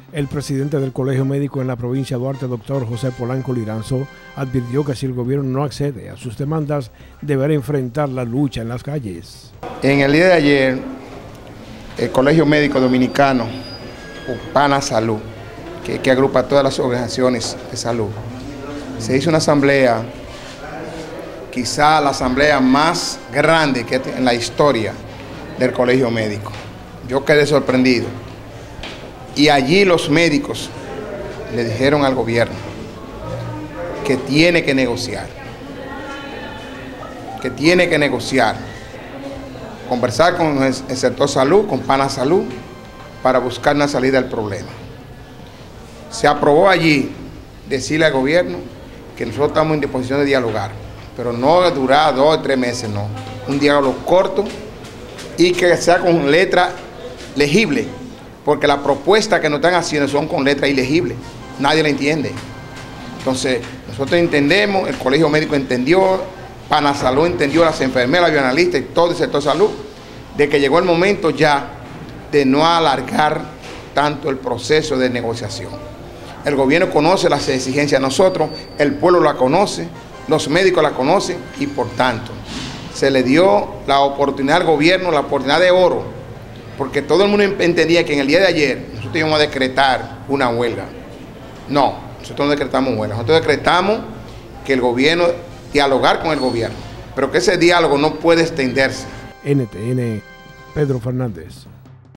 El presidente del Colegio Médico en la provincia de Duarte, doctor José Polanco Liranzo, advirtió que si el gobierno no accede a sus demandas, deberá enfrentar la lucha en las calles. En el día de ayer, el Colegio Médico Dominicano, PANA Salud, que agrupa todas las organizaciones de salud, se hizo una asamblea, quizá la asamblea más grande que en la historia del Colegio Médico. Yo quedé sorprendido. Y allí los médicos le dijeron al gobierno que tiene que negociar, conversar con el sector salud, con PANA Salud, para buscar una salida del problema. Se aprobó allí decirle al gobierno que nosotros estamos en disposición de dialogar, pero no durar 2 o 3 meses, no. Un diálogo corto y que sea con letra legible, porque las propuestas que nos están haciendo son con letra ilegible, nadie la entiende. Entonces, nosotros entendemos, el Colegio Médico entendió, PANA Salud entendió, las enfermeras, los analistas y todo el sector salud, de que llegó el momento ya de no alargar tanto el proceso de negociación. El gobierno conoce las exigencias de nosotros, el pueblo la conoce, los médicos la conocen y por tanto se le dio la oportunidad al gobierno, la oportunidad de oro, porque todo el mundo entendía que en el día de ayer nosotros íbamos a decretar una huelga. No, nosotros no decretamos huelga, nosotros decretamos que el gobierno, dialogar con el gobierno, pero que ese diálogo no puede extenderse. NTN, Pedro Fernández.